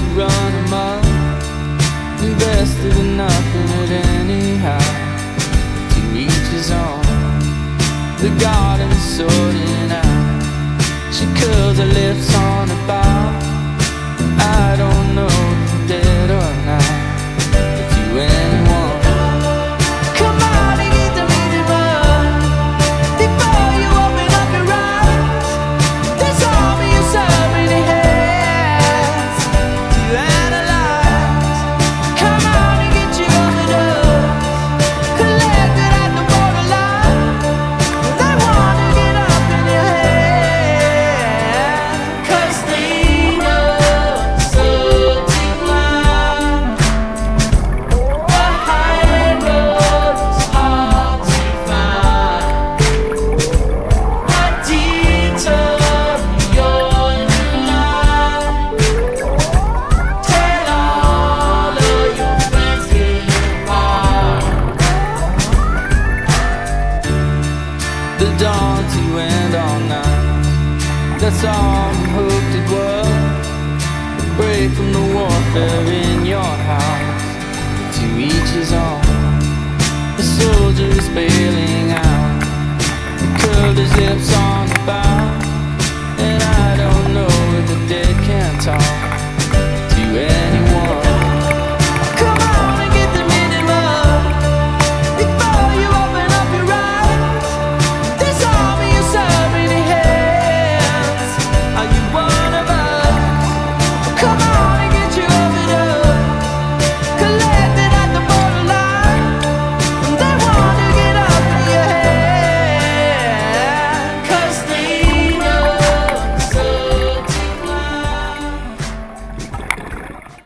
run amok, invested in nothing at anyhow. To each his own. The garden is sorting out. She curls her lips on a bar. I don't know if you're dead or not. If you anyone, come on and get the reason run before you open up your eyes. There's only so many hands to analyze. Come on and get your overdose collected at the borderline. They wanna get up in your head, 'cause they know so deep down the high road is hard to find. A detour beyond your mind. Tell all of your friends goodbye. The dawn to end all night. That's all I'm hoped it was. A break from the warfare in your house. To each his own. The soldier is bailing out. He curled his lips on the bow, and I